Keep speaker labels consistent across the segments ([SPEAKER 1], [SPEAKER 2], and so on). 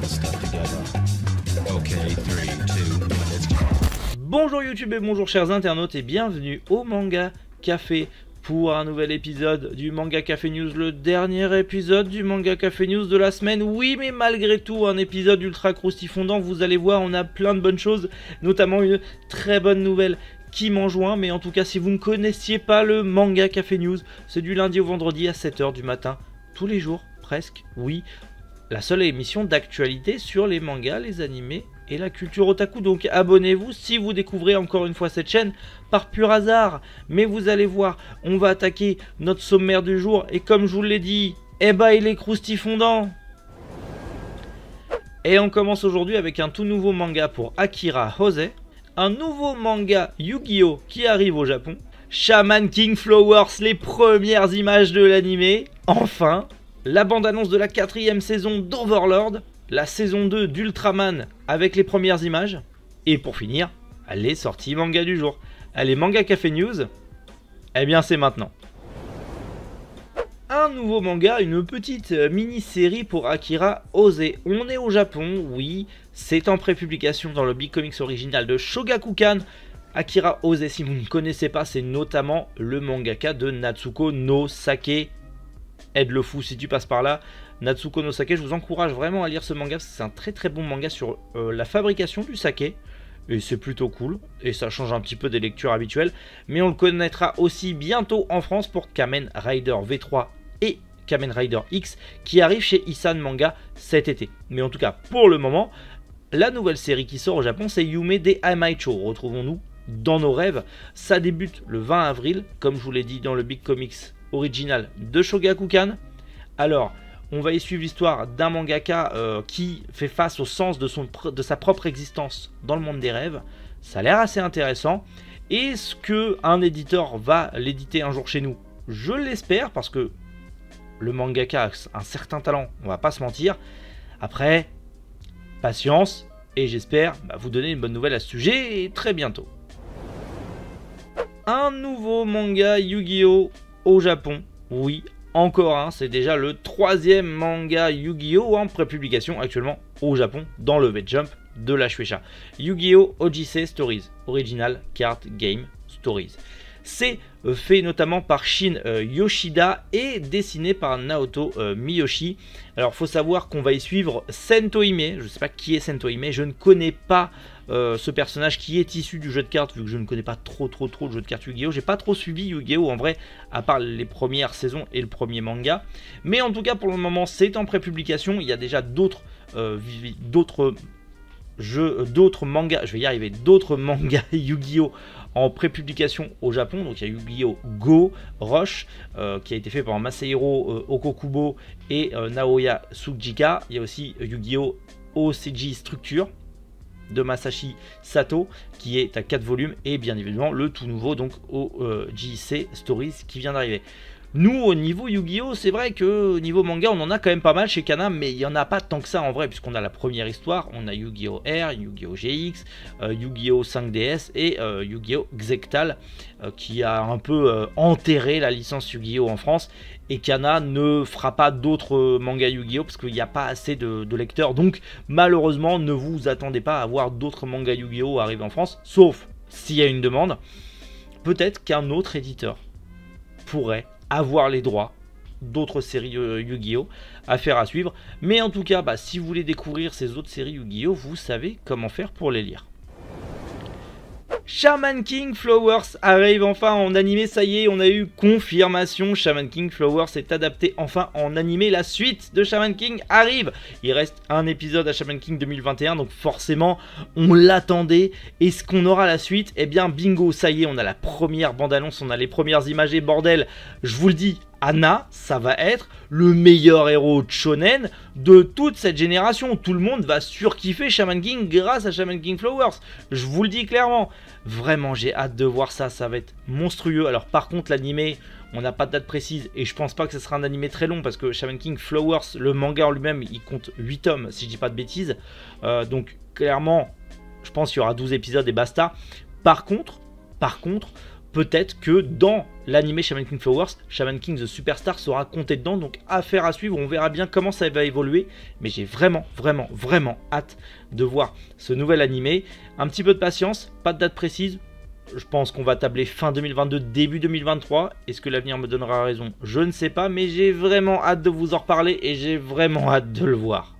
[SPEAKER 1] Bonjour YouTube et bonjour chers internautes et bienvenue au Manga Café pour un nouvel épisode du Manga Café News, le dernier épisode du Manga Café News de la semaine. Oui, mais malgré tout, un épisode ultra croustifondant, vous allez voir, on a plein de bonnes choses, notamment une très bonne nouvelle qui m'en joint. Mais en tout cas, si vous ne connaissiez pas le Manga Café News, c'est du lundi au vendredi à 7 h du matin, tous les jours, presque, oui. La seule émission d'actualité sur les mangas, les animés et la culture otaku. Donc abonnez-vous si vous découvrez encore une fois cette chaîne par pur hasard. Mais vous allez voir, on va attaquer notre sommaire du jour. Et comme je vous l'ai dit, eh ben il est croustifondant. Et on commence aujourd'hui avec un tout nouveau manga pour Akira Hose. Un nouveau manga Yu-Gi-Oh qui arrive au Japon. Shaman King Flowers, les premières images de l'animé. Enfin, la bande-annonce de la 4e saison d'Overlord, la saison 2 d'Ultraman avec les premières images, et pour finir, les sorties manga du jour. Allez, Manga Café News, eh bien c'est maintenant. Un nouveau manga, une petite mini-série pour Akira Hose. On est au Japon, oui, c'est en prépublication dans le Big Comics original de Shogakukan. Akira Hose, si vous ne connaissez pas, c'est notamment le mangaka de Natsuko no Sake. Aide le fou si tu passes par là. Natsuko no Sake, je vous encourage vraiment à lire ce manga parce que c'est un très très bon manga sur la fabrication du saké. Et c'est plutôt cool. Et ça change un petit peu des lectures habituelles. Mais on le connaîtra aussi bientôt en France pour Kamen Rider V3 et Kamen Rider X qui arrive chez Isan Manga cet été. Mais en tout cas, pour le moment, la nouvelle série qui sort au Japon, c'est Yume de Hamaicho. Retrouvons-nous dans nos rêves. Ça débute le 20 avril, comme je vous l'ai dit dans le Big Comics original de Shogakukan. Alors, on va y suivre l'histoire d'un mangaka qui fait face au sens de sa propre existence dans le monde des rêves. Ça a l'air assez intéressant. Est-ce qu'un éditeur va l'éditer un jour chez nous? Je l'espère, parce que le mangaka a un certain talent, on va pas se mentir. Après, patience, et j'espère vous donner une bonne nouvelle à ce sujet très bientôt. Un nouveau manga Yu-Gi-Oh! Au Japon, oui, encore un, c'est déjà le 3e manga Yu-Gi-Oh! En prépublication actuellement au Japon dans le V-Jump de la Shueisha. Yu-Gi-Oh! Odyssey Stories, Original Card Game Stories. C'est fait notamment par Shin Yoshida et dessiné par Naoto Miyoshi. Alors, faut savoir qu'on va y suivre Sento Hime. Je ne sais pas qui est Sento Hime, je ne connais pas ce personnage qui est issu du jeu de cartes, vu que je ne connais pas trop le jeu de cartes Yu-Gi-Oh! J'ai pas trop suivi Yu-Gi-Oh! En vrai, à part les premières saisons et le premier manga. Mais en tout cas, pour le moment, c'est en prépublication. Il y a déjà d'autres mangas, je vais y arriver, d'autres mangas Yu-Gi-Oh! En prépublication au Japon. Donc il y a Yu-Gi-Oh! Go Rush qui a été fait par Masahiro Okubo et Naoya Tsujika. Il y a aussi Yu-Gi-Oh! OCG Structure de Masashi Sato qui est à 4 volumes, et bien évidemment le tout nouveau donc OJC Stories qui vient d'arriver. Nous, au niveau Yu-Gi-Oh! C'est vrai que au niveau manga, on en a quand même pas mal chez Kana, mais il n'y en a pas tant que ça en vrai, puisqu'on a la première histoire, on a Yu-Gi-Oh! R, Yu-Gi-Oh! GX, Yu-Gi-Oh! 5DS et Yu-Gi-Oh! Xectal, qui a un peu enterré la licence Yu-Gi-Oh! En France, et Kana ne fera pas d'autres mangas Yu-Gi-Oh! Parce qu'il n'y a pas assez de lecteurs, donc malheureusement, ne vous attendez pas à voir d'autres mangas Yu-Gi-Oh! Arriver en France, sauf s'il y a une demande. Peut-être qu'un autre éditeur pourrait avoir les droits d'autres séries Yu-Gi-Oh! À faire à suivre. Mais en tout cas, si vous voulez découvrir ces autres séries Yu-Gi-Oh! Vous savez comment faire pour les lire. Shaman King Flowers arrive enfin en animé, ça y est, on a eu confirmation, Shaman King Flowers est adapté enfin en animé, la suite de Shaman King arrive. Il reste un épisode à Shaman King 2021, donc forcément on l'attendait. Est-ce qu'on aura la suite? Eh bien bingo, ça y est, on a la première bande-annonce, on a les premières images et bordel, je vous le dis, Anna, ça va être le meilleur héros shonen de toute cette génération. Tout le monde va surkiffer Shaman King grâce à Shaman King Flowers. Je vous le dis clairement. Vraiment, j'ai hâte de voir ça. Ça va être monstrueux. Alors par contre, l'animé, on n'a pas de date précise. Et je pense pas que ce sera un animé très long. Parce que Shaman King Flowers, le manga en lui-même, il compte 8 tomes, si je dis pas de bêtises. Donc clairement, je pense qu'il y aura 12 épisodes et basta. Par contre, peut-être que dans l'animé Shaman King Flowers, Shaman King The Superstar sera compté dedans, donc affaire à suivre, on verra bien comment ça va évoluer, mais j'ai vraiment hâte de voir ce nouvel animé. Un petit peu de patience, pas de date précise, je pense qu'on va tabler fin 2022, début 2023, est-ce que l'avenir me donnera raison? Je ne sais pas, mais j'ai vraiment hâte de vous en reparler et j'ai vraiment hâte de le voir.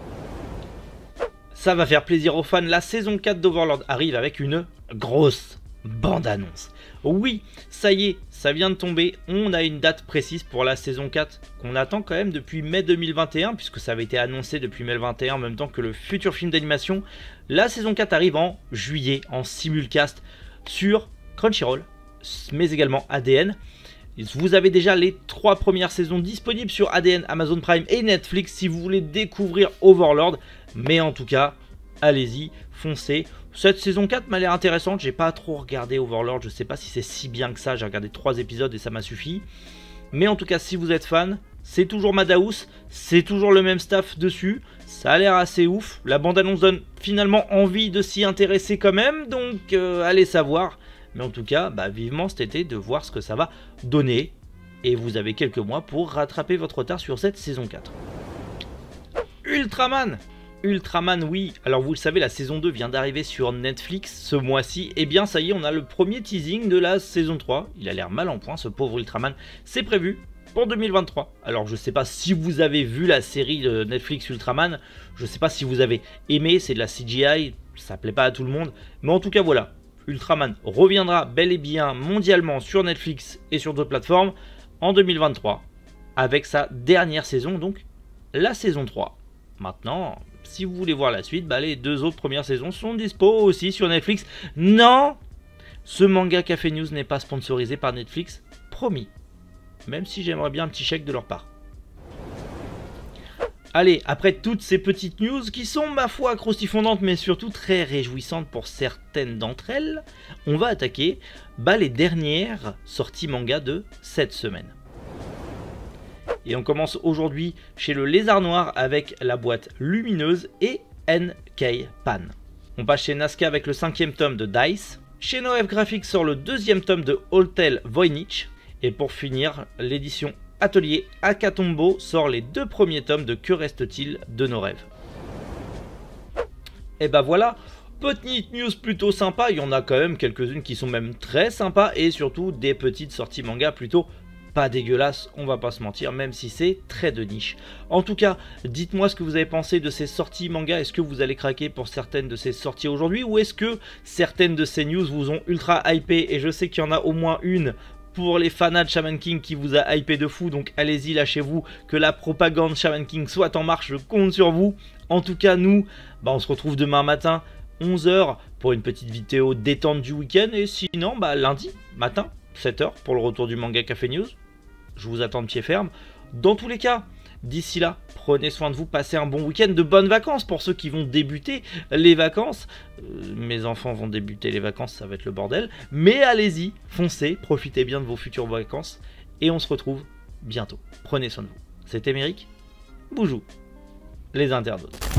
[SPEAKER 1] Ça va faire plaisir aux fans, la saison 4 d'Overlord arrive avec une grosse bande-annonce. Oui, ça y est, ça vient de tomber, on a une date précise pour la saison 4 qu'on attend quand même depuis mai 2021, puisque ça avait été annoncé depuis mai 2021 en même temps que le futur film d'animation. La saison 4 arrive en juillet, en simulcast sur Crunchyroll, mais également ADN. Vous avez déjà les 3 premières saisons disponibles sur ADN, Amazon Prime et Netflix si vous voulez découvrir Overlord. Mais en tout cas, allez-y, foncez. Cette saison 4 m'a l'air intéressante, j'ai pas trop regardé Overlord, je sais pas si c'est si bien que ça, j'ai regardé 3 épisodes et ça m'a suffi. Mais en tout cas, si vous êtes fan, c'est toujours Madhouse, c'est toujours le même staff dessus, ça a l'air assez ouf. La bande-annonce donne finalement envie de s'y intéresser quand même, donc allez savoir. Mais en tout cas, vivement cet été de voir ce que ça va donner. Et vous avez quelques mois pour rattraper votre retard sur cette saison 4. Ultraman, oui. Alors vous le savez, la saison 2 vient d'arriver sur Netflix ce mois-ci. Et bien ça y est, on a le premier teasing de la saison 3. Il a l'air mal en point, ce pauvre Ultraman. C'est prévu pour 2023. Alors je sais pas si vous avez vu la série de Netflix Ultraman. Je sais pas si vous avez aimé, c'est de la CGI. Ça plaît pas à tout le monde. Mais en tout cas voilà. Ultraman reviendra bel et bien mondialement sur Netflix et sur d'autres plateformes en 2023 avec sa dernière saison, donc la saison 3. Maintenant, si vous voulez voir la suite, les 2 autres premières saisons sont dispo aussi sur Netflix. Non, ce manga Café News n'est pas sponsorisé par Netflix, promis. Même si j'aimerais bien un petit chèque de leur part. Allez, après toutes ces petites news qui sont, ma foi, croustillantes mais surtout très réjouissantes pour certaines d'entre elles, on va attaquer les dernières sorties manga de cette semaine. Et on commence aujourd'hui chez le Lézard Noir avec la boîte Lumineuse et NK Pan. On passe chez Nazca avec le 5e tome de Dice. Chez Noef Graphics sort le 2e tome de Hotel Voynich. Et pour finir, l'édition Atelier Akatombo sort les 2 premiers tomes de Que reste-t-il de nos rêves. Et voilà, petite news plutôt sympa, il y en a quand même quelques-unes qui sont même très sympas et surtout des petites sorties manga plutôt pas dégueulasses, on va pas se mentir, même si c'est très de niche. En tout cas, dites-moi ce que vous avez pensé de ces sorties manga, est-ce que vous allez craquer pour certaines de ces sorties aujourd'hui ou est-ce que certaines de ces news vous ont ultra hypé et je sais qu'il y en a au moins une pour les fanats de Shaman King qui vous a hypé de fou, donc allez-y, lâchez-vous, que la propagande Shaman King soit en marche, je compte sur vous. En tout cas, nous, on se retrouve demain matin, 11 h, pour une petite vidéo détente du week-end, et sinon, lundi matin, 7 h, pour le retour du manga Café News. Je vous attends de pied ferme. Dans tous les cas, d'ici là, prenez soin de vous, passez un bon week-end, de bonnes vacances pour ceux qui vont débuter les vacances. Mes enfants vont débuter les vacances, ça va être le bordel. Mais allez-y, foncez, profitez bien de vos futures vacances. Et on se retrouve bientôt. Prenez soin de vous. C'était Méric, Boujou, les internautes.